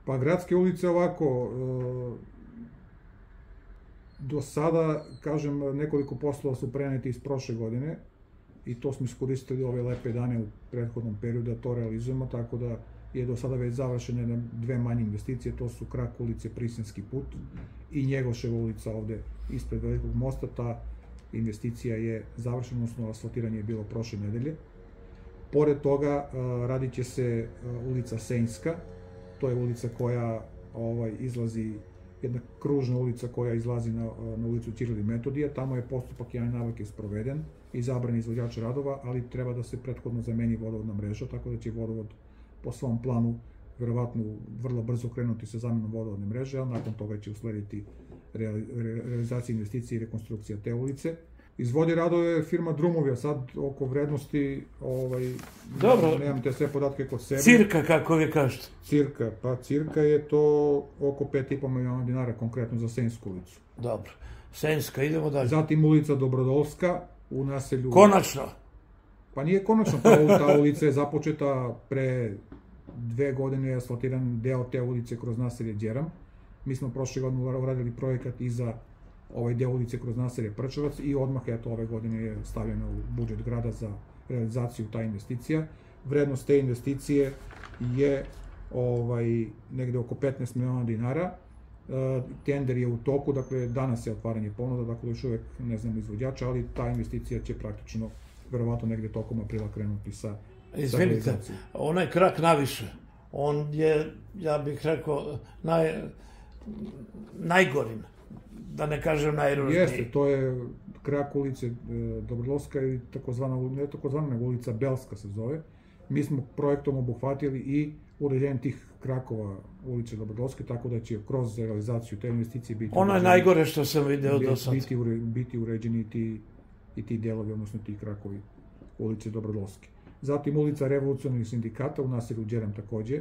Pa gradske ulice ovako, do sada, kažem, nekoliko poslova su preneti iz prošle godine i to smo iskoristili ove lepe dane u prethodnom periodu da to realizujemo, tako da je do sada već završene dve manje investicije, to su krak ulice Prisinski put i Njegoševa ulica ovde ispred Velikog mosta. Ta investicija je završena, odnosno asfaltiranje je bilo prošle nedelje. Pored toga radit će se ulica Senjska, to je ulica koja izlazi, jedna kružna ulica koja izlazi na ulicu Ćiril i Metodija. Tamo je postupak javne nabavke sproveden, izabran izvođač radova, ali treba da se prethodno zameni vodovodna mreža, tako da će vodovod po svom planu verovatno vrlo brzo krenuti sa zamenom vodovodne mreže, a nakon toga će uslediti realizacija investicije i rekonstrukcija te ulice. Izvodi radove je firma Drumovi, a sad oko vrednosti, nemam te sve podatke kod sebe. Cirka, kako vi kažete? Cirka je to oko 5,5 miliona dinara, konkretno za Senjsku ulicu. Dobro, Senjska, idemo dalje. Zatim ulica Dobrodolska u naselju... Konačno? Pa nije konačno, ta ulica je započeta pre 2 godine, je asfaltiran deo te ulice kroz naselje Đeram. Mi smo prošle godine uradili projekat i za ovaj deo ulice kroz naselje Prčevac i odmah, eto, ove godine je stavljena u budžet grada za realizaciju ta investicija. Vrednost te investicije je negde oko 15 miliona dinara. Tender je u toku, dakle, danas je otvaranje ponuda, dakle, još uvek ne znam izvođača, ali ta investicija će praktično, verovatno, negde tokom aprila krenuti sa realizacijom. Izvinite, onaj krak naviše, on je, ja bih rekao, najgorim, da ne kažem najružniji. Jeste, to je krak ulice Dobrodolska i ne takozvana, nego ulica Belska se zove. Mi smo projektom obuhvatili i uređenje tih krakova ulice Dobrodolske, tako da će kroz realizaciju te investicije biti... Ono je najgore što sam video do sada. Biti uređeni i ti delovi, odnosno ti krakovi ulice Dobrodolske. Zatim ulica Revolucionarnih sindikata u naselju Đeram takođe.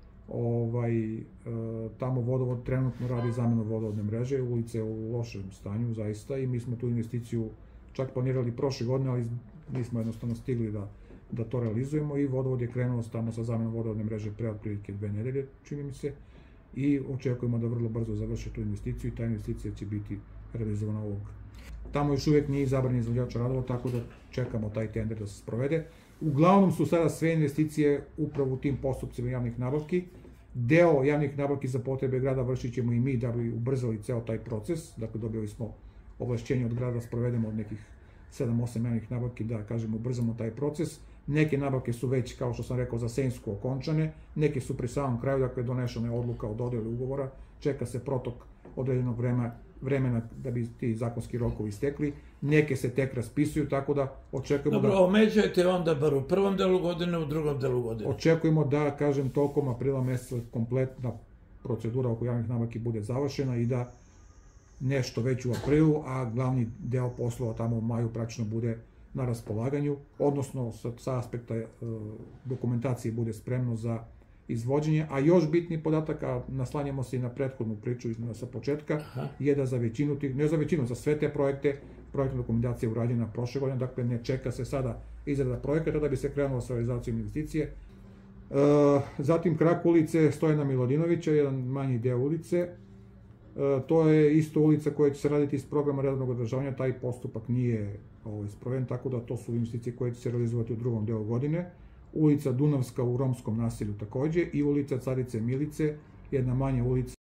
Tamo vodovod trenutno radi zamenu vodovodne mreže, ulica je u lošem stanju zaista i mi smo tu investiciju čak planirali prošle godine, ali nismo jednostavno stigli da to realizujemo i vodovod je krenuo tamo sa zamenom vodovodne mreže pre otprilike 2 nedelje, čini mi se, i očekujemo da vrlo brzo završe tu investiciju i ta investicija će biti realizovana ovog. Tamo još uvek nije izabran izvođač radova, tako da čekamo taj tender da se sprovede. Uglavnom su sada sve investicije upravo u tim postupcima javnih nabavki. Deo javnih nabavki za potrebe grada vršit ćemo i mi da bi ubrzali ceo taj proces. Dakle, dobili smo ovlašćenje od grada da sprovedemo od nekih 7-8 javnih nabavki, da, kažemo, ubrzamo taj proces. Neke nabavke su već, kao što sam rekao, za Senjsku okončane, neke su pri samom kraju, dakle, donešena je odluka o dodeli ugovora, čeka se protok određenog vremena da bi ti zakonski rokovi istekli, neke se tek raspisuju, tako da očekujemo da... Dobro, omeđujete onda bar u prvom delu godine, u drugom delu godine. Očekujemo da, kažem, tokom aprila meseca kompletna procedura oko javnih nabavki bude završena i da nešto već u aprilu, a glavni deo poslova tamo u maju praktično bude na raspolaganju, odnosno sa aspekta dokumentacije bude spremno za izvođenje, a još bitni podatak, a naslanjamo se i na prethodnu priču sa početka, je da za većinu tih, ne za većinu, za sve te projekte, projektna dokumentacija je urađena prošle godine, dakle ne čeka se sada izrada projekata da bi se krenulo sa realizacijom investicije. Zatim krak ulice Stojana Milodinovića, jedan manji deo ulice, to je isto ulica koja će se raditi iz programa redovnog održavanja, taj postupak nije sproveden, tako da to su investicije koje će se realizovati u drugom delu godine. Ulica Dunavska u romskom naselju takođe i ulica Carice Milice, jedna manja ulica